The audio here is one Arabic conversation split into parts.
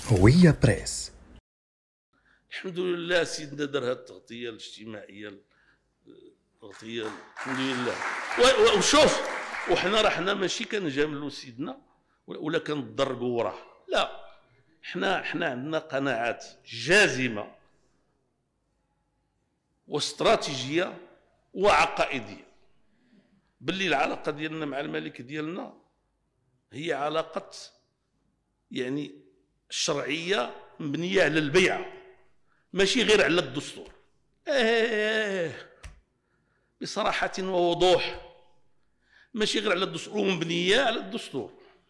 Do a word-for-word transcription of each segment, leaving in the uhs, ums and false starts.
هوية بريس. الحمد لله سيدنا دار هذه التغطيه الاجتماعيه، التغطيه الحمد لله. وشوف، وحنا راه حنا ماشي كنجاملوا سيدنا ولا كنضرقوا وراه، لا، حنا حنا عندنا قناعات جازمه واستراتيجيه وعقائديه باللي العلاقه ديالنا مع الملك ديالنا هي علاقه يعني شرعيه مبنيه على البيعه، ماشي غير على الدستور. ايه بصراحه ووضوح، ماشي غير على الدستور ومبنيه على الدستور.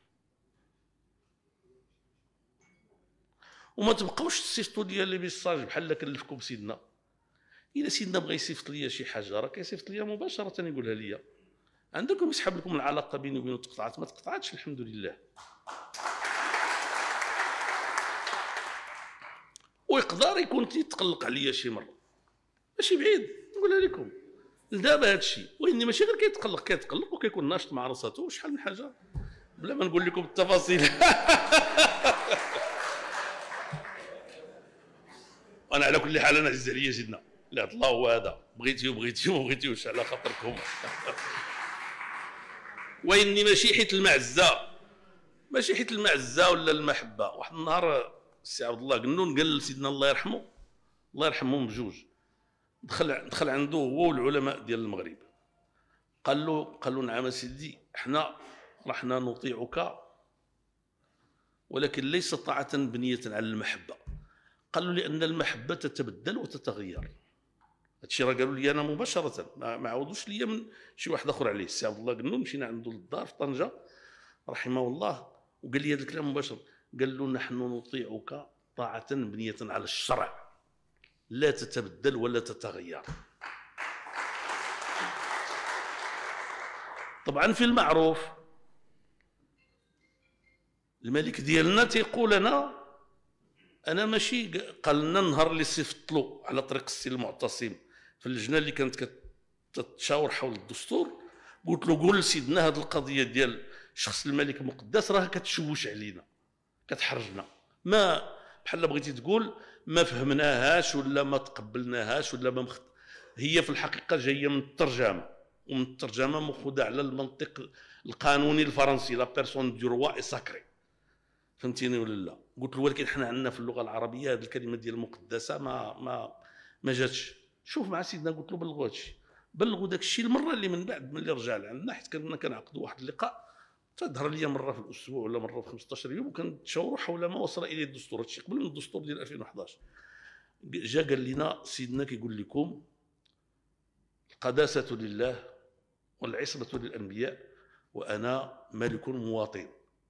وما تبقاوش تصيفطوا لي لي ميساج بحال كنلفكم سيدنا. الا سيدنا بغى يصيفط لي شي حاجه راه كيصيفط لي مباشره يقولها لي. عندكم يسحب لكم العلاقه بيني وبينه تقطعات، ما تقطعاتش الحمد لله. ويقدر يكون تيتقلق عليا شي مره، ماشي بعيد نقولها لكم لدابا هذا الشيء، واني ماشي غير كيتقلق كيتقلق وكيكون ناشط مع راساته وشحال من حاجه بلا ما نقول لكم التفاصيل. انا على كل حال انا عز عليا سيدنا، لا الله هو هذا، بغيتي وبغيتي وما بغيتيوش على خاطركم. واني ماشي حيت المعزه، ماشي حيت المعزه ولا المحبه. واحد النهار السي عبد الله قنون قال لسيدنا الله يرحمه، الله يرحمهم بجوج، دخل دخل عنده هو والعلماء ديال المغرب، قال له قال له نعم سيدي، احنا رحنا نطيعك ولكن ليس طاعة بنية على المحبة. قال له لأن المحبة تتبدل وتتغير. هادشي راه قالوا لي أنا مباشرة، ما عاودوش لي من شي واحد آخر عليه. السي عبد الله قنون مشينا عنده للدار في طنجة رحمه الله وقال لي هذا الكلام مباشرة، قال له نحن نطيعك طاعة بنية على الشرع لا تتبدل ولا تتغير. طبعا في المعروف الملك ديالنا تيقول انا انا ماشي، قال لنا النهار اللي صيفط له على طريق السي المعتصم في اللجنه اللي كانت كتشاور حول الدستور، قلت له قول لسيدنا هذه القضيه ديال شخص الملك المقدس راه كتشوش علينا كتحرجنا، ما بحال بغيتي تقول ما فهمناهاش ولا ما تقبلناهاش ولا ما مخ... هي في الحقيقه جايه من الترجمه، ومن الترجمه مأخوذه على المنطق القانوني الفرنسي، لا بيرسون دو روا اي ساكري، فهمتيني ولا لا؟ قلت له ولكن حنا عندنا في اللغه العربيه هذه الكلمه ديال المقدسه ما ما ما جاتش. شوف مع سيدنا قلت له بلغوا هذا الشيء، بلغوا داك الشيء المره اللي من بعد ملي رجع لعندنا، حيت كنا كنعقدوا واحد اللقاء تظهر لي مره في الاسبوع ولا مره في خمسطاش يوم وكنتشاوروا حول ما وصل اليه الدستور. هذا الشيء قبل من الدستور ديال ألفين وحداش. جا قال لنا سيدنا كيقول لكم القداسه لله والعصمه للانبياء وانا ملك مواطن.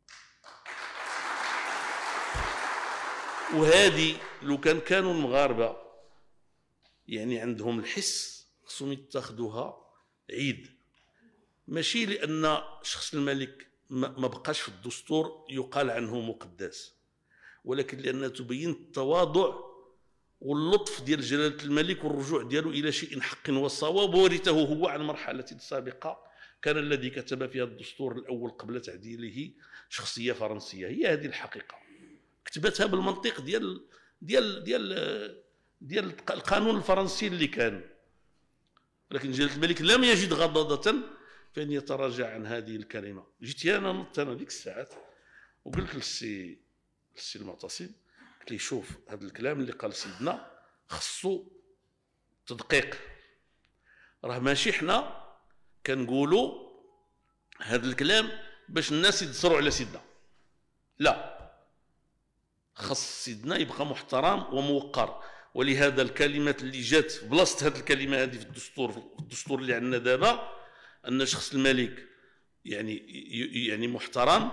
وهذه لو كان كانوا المغاربه يعني عندهم الحس خصهم يتخذوها عيد، ماشي لان شخص الملك ما بقاش في الدستور يقال عنه مقدس، ولكن لأنها تبين التواضع واللطف ديال جلالة الملك والرجوع ديالو إلى شيء حق وصواب ورثه هو عن مرحلة سابقة كان الذي كتب فيها الدستور الأول قبل تعديله شخصية فرنسية. هي هذه الحقيقة كتبتها بالمنطق ديال ديال ديال ديال القانون الفرنسي اللي كان، ولكن جلالة الملك لم يجد غضاضة فإن يتراجع عن هذه الكلمة. جيت أنا نضت أنا ديك الساعات وقلت للسي السي المعتصم، قلت لي شوف هذا الكلام اللي قال سيدنا خصو تدقيق، راه ماشي حنا كنقولوا هذا الكلام باش الناس يتصروا على سيدنا، لا، خص سيدنا يبقى محترم وموقر. ولهذا الكلمات اللي جات في بلاصه هذه الكلمه هذه في الدستور في الدستور اللي عندنا دابا ان شخص الملك يعني يعني محترم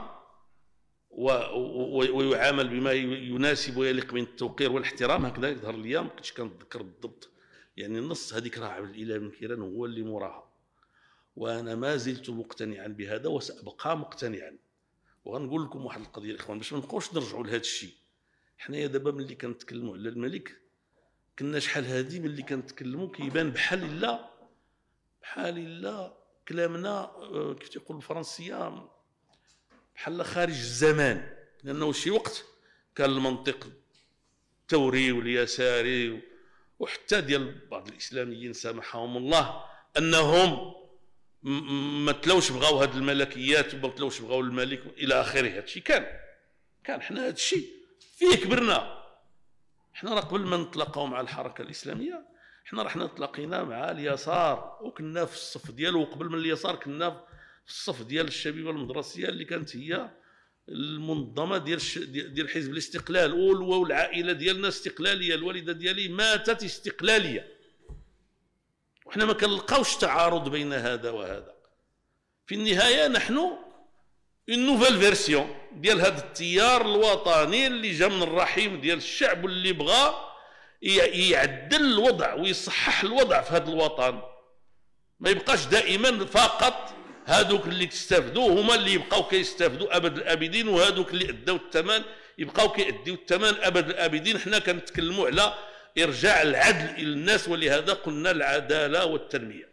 ويعامل بما يناسب ويليق من التوقير والاحترام، هكذا يظهر لي ما كنتش كنتذكر بالضبط يعني النص، هذيك راه عبد الاله بن كيران هو اللي موراها، وانا ما زلت مقتنعا بهذا وسابقى مقتنعا. وغنقول لكم واحد القضيه الاخوان باش ما نبقاوش نرجعوا لهذا الشيء. حنايا دابا ملي كنتكلموا على الملك كنا شحال هذه ملي كنتكلموا كيبان بحال لا بحال لا كلامنا كيف تيقول بالفرنسيه بحال خارج الزمان، لانه شي وقت كان المنطق الثوري واليساري وحتى ديال بعض الاسلاميين سامحهم الله انهم ما تلوش بغاو هاد الملكيات وما تلوش بغاو الملك الى اخره. هادشي كان كان حنا هادشي فيه كبرنا. حنا راه قبل ما نتلاقاو مع الحركه الاسلاميه حنا رحنا تلاقينا مع اليسار وكنا في الصف ديالو، وقبل من اليسار كنا في الصف ديال الشبيبه المدرسيه اللي كانت هي المنظمه ديال ديال حزب الاستقلال، والعائله ديالنا استقلاليه، الوالده ديالي ماتت استقلاليه، وحنا ما كنلقاوش تعارض بين هذا وهذا. في النهايه نحن اون نوفيل فيرسيون ديال هذا التيار الوطني اللي جا من الرحيم ديال الشعب واللي بغى يعدل الوضع ويصحح الوضع في هذا الوطن. ما يبقاش دائما فقط هادوك اللي تستافدوا هما اللي يبقاو كيستافدوا ابد الابدين، وهادوك اللي اداو الثمن يبقاو كيأديو الثمن ابد الابدين. حنا كنتكلموا على ارجاع العدل الى الناس، ولهذا قلنا العداله والتنميه.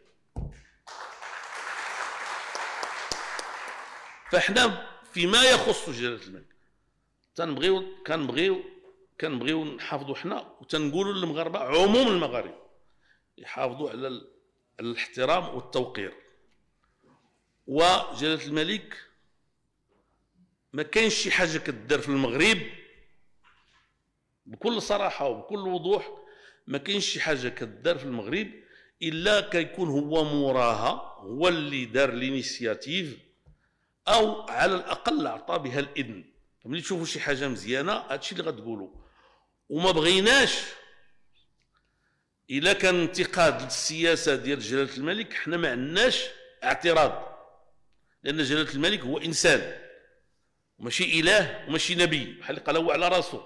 فاحنا فيما يخص جلاله الملك تنبغيو كنبغيو كنبغيو نحافظوا حنا وتنقولوا للمغاربه عموم المغاربه يحافظوا على الاحترام والتوقير. وجلاله الملك ما كاينش شي حاجه كدار في المغرب بكل صراحه وبكل وضوح، ما كاينش شي حاجه كدار في المغرب الا كيكون هو موراها، هو اللي دار لينيسياتيف او على الاقل عطى بها الاذن. ملي تشوفوا شي حاجه مزيانه هادشي اللي غتقولوا. وما بغيناش الا كان انتقاد للسياسه ديال جلاله الملك حنا ما عندناش اعتراض، لان جلاله الملك هو انسان وماشي اله وماشي نبي بحال اللي قال هو على راسه.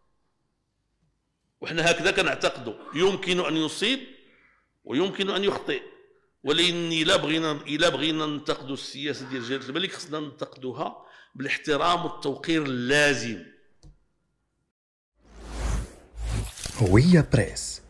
وحنا هكذا كنعتقدوا، يمكن ان يصيب ويمكن ان يخطئ، ولكن الا بغينا الا بغينا ننتقدوا السياسه ديال جلاله الملك خصنا ننتقدوها بالاحترام والتوقير اللازم. هوية بريس.